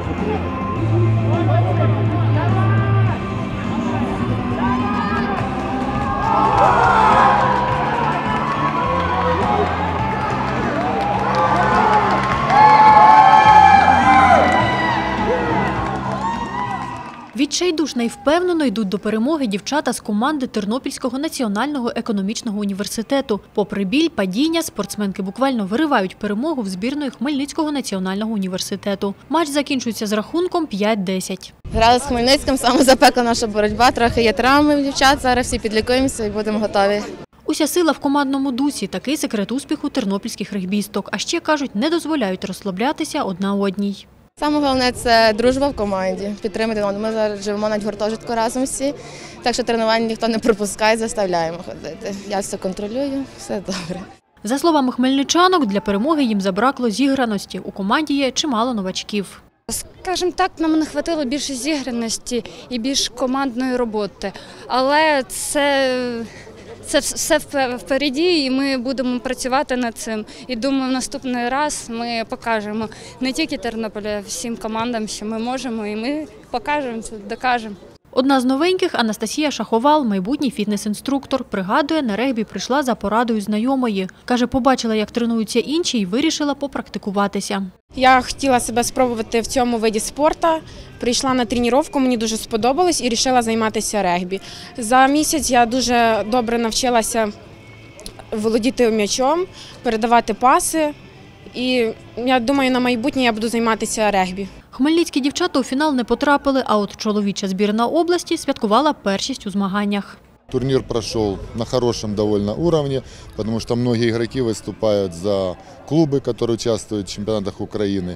Відчайдушно і впевнено йдуть до перемоги дівчата з команди Тернопільського національного економічного університету. Попри біль, падіння, спортсменки буквально виривають перемогу в збірної Хмельницького національного університету. Матч закінчується з рахунком 5-10. Грали з Хмельницьким, саме запекла наша боротьба, трохи є травми в дівчат, зараз всі підлікуємося і будемо готові. Уся сила в командному дусі – такий секрет успіху тернопільських регбісток. А ще, кажуть, не дозволяють розслаблятися одна одній. Саме головне – це дружба в команді, підтримати. Ми зараз живемо навіть в гуртожитку разом всі, так що тренувань ніхто не пропускає, заставляємо ходити. Я все контролюю, все добре. За словами хмельничанок, для перемоги їм забракло зіграності. У команді є чимало новачків. Скажімо так, нам не вистачило більше зіграності і більш командної роботи. Але це все впереді, і ми будемо працювати над цим. І думаю, в наступний раз ми покажемо не тільки Тернополю, а всім командам, що ми можемо, і ми покажемо це, докажемо. Одна з новеньких – Анастасія Шаховал, майбутній фітнес-інструктор. Пригадує, на регбі прийшла за порадою знайомої. Каже, побачила, як тренуються інші, і вирішила попрактикуватися. Я хотіла себе спробувати в цьому виді спорту. Прийшла на тренування, мені дуже сподобалось і вирішила займатися регбі. За місяць я дуже добре навчилася володіти м'ячом, передавати паси. І я думаю, на майбутнє я буду займатися регбі. Хмельницькі дівчата у фінал не потрапили, а от чоловіча збірна області святкувала першість у змаганнях. Турнир прошел на хорошем довольно уровне, потому что многие игроки выступают за клубы, которые участвуют в чемпионатах Украины.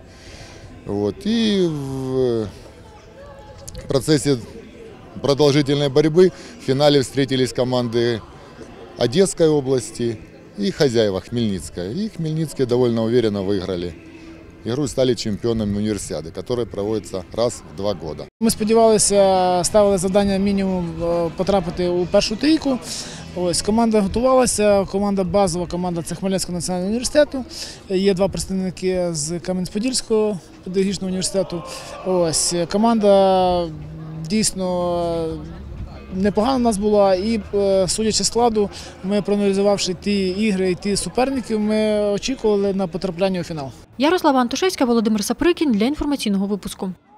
И в процессе продолжительной борьбы в финале встретились команды Одесской области и хозяева Хмельницкая. И Хмельницкие довольно уверенно выиграли игру, стали чемпионами универсиады, которая проводится раз в 2 года. Ми сподівалися, ставили завдання мінімум потрапити у першу трійку. Команда готувалася, команда базова, команда – це Хмельницького національного університету. Є 2 представники з Кам'янець-Подільського педагогічного університету. Команда дійсно непогана у нас була і, судячи складу, ми проаналізувавши ті ігри і ті суперників, ми очікували на потрапляння у фінал. Ярослава Антошевська, Володимир Саприкін для інформаційного випуску.